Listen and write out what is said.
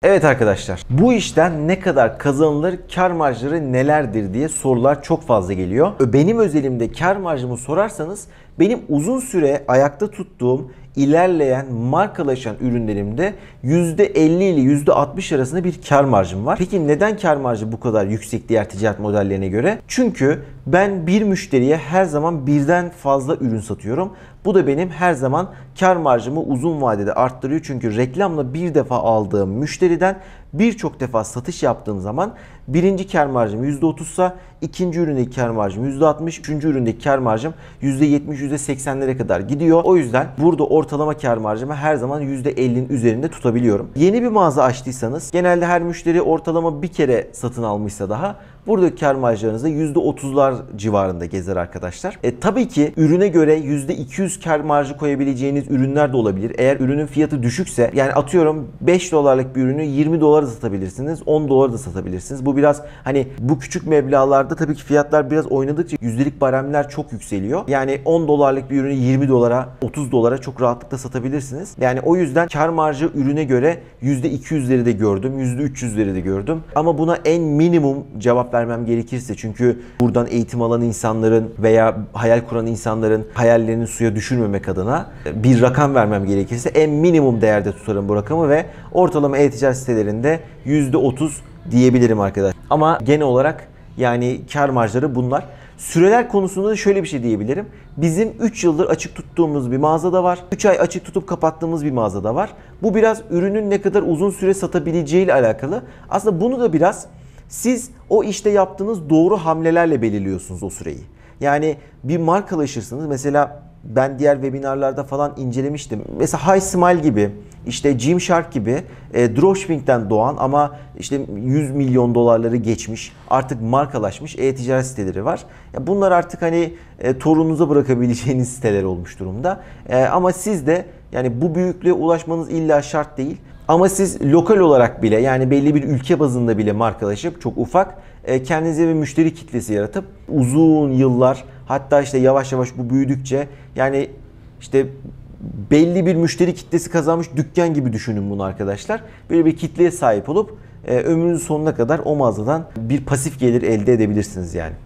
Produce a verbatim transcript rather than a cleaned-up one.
Evet arkadaşlar, bu işten ne kadar kazanılır, kar marjları nelerdir diye sorular çok fazla geliyor. Benim özelimde kar marjımı sorarsanız benim uzun süre ayakta tuttuğum ilerleyen markalaşan ürünlerimde yüzde elli ile yüzde altmış arasında bir kar marjım var. Peki neden kar marjı bu kadar yüksek diğer ticaret modellerine göre? Çünkü ben bir müşteriye her zaman birden fazla ürün satıyorum. Bu da benim her zaman kar marjımı uzun vadede arttırıyor. Çünkü reklamla bir defa aldığım müşteriden birçok defa satış yaptığım zaman birinci kar marjım yüzde otuz ise ikinci üründeki kar marjım yüzde altmış, üçüncü üründeki kar marjım yüzde yetmiş, yüzde seksenlere kadar gidiyor. O yüzden burada ortalama kar marjımı her zaman yüzde ellinin üzerinde tutabiliyorum. Yeni bir mağaza açtıysanız genelde her müşteri ortalama bir kere satın almışsa daha buradaki kar marjlarınız da yüzde otuzlar civarında gezer arkadaşlar. E, tabii ki ürüne göre yüzde iki yüz kar marjı koyabileceğiniz ürünler de olabilir. Eğer ürünün fiyatı düşükse, yani atıyorum beş dolarlık bir ürünü yirmi dolara da satabilirsiniz, on dolara da satabilirsiniz. Bu biraz hani bu küçük meblağlarda tabii ki fiyatlar biraz oynadıkça yüzdelik baremler çok yükseliyor. Yani on dolarlık bir ürünü yirmi dolara, otuz dolara çok rahatlıkla satabilirsiniz. Yani o yüzden kar marjı ürüne göre yüzde iki yüzleri de gördüm, yüzde üç yüzleri de gördüm. Ama buna en minimum cevap vermem gerekirse, çünkü buradan eğitim alan insanların veya hayal kuran insanların hayallerini suya düşürmemek adına bir rakam vermem gerekirse en minimum değerde tutarım bu rakamı ve ortalama e-ticaret sitelerinde yüzde otuz diyebilirim arkadaşlar. Ama genel olarak yani kar marjları bunlar. Süreler konusunda da şöyle bir şey diyebilirim. Bizim üç yıldır açık tuttuğumuz bir mağaza da var. üç ay açık tutup kapattığımız bir mağaza da var. Bu biraz ürünün ne kadar uzun süre satabileceği ile alakalı. Aslında bunu da biraz siz o işte yaptığınız doğru hamlelerle belirliyorsunuz o süreyi. Yani bir markalaşırsınız. Mesela ben diğer webinarlarda falan incelemiştim. Mesela High Smile gibi, işte Gymshark gibi e, dropshipping'den doğan ama işte yüz milyon dolarları geçmiş, artık markalaşmış e-ticaret siteleri var. Ya bunlar artık hani e, torununuza bırakabileceğiniz siteler olmuş durumda. E, ama siz de yani bu büyüklüğe ulaşmanız illa şart değil. Ama siz lokal olarak bile, yani belli bir ülke bazında bile markalaşıp çok ufak kendinize bir müşteri kitlesi yaratıp uzun yıllar, hatta işte yavaş yavaş bu büyüdükçe yani işte belli bir müşteri kitlesi kazanmış dükkan gibi düşünün bunu arkadaşlar. Böyle bir kitleye sahip olup ömrünüzün sonuna kadar o mağazadan bir pasif gelir elde edebilirsiniz yani.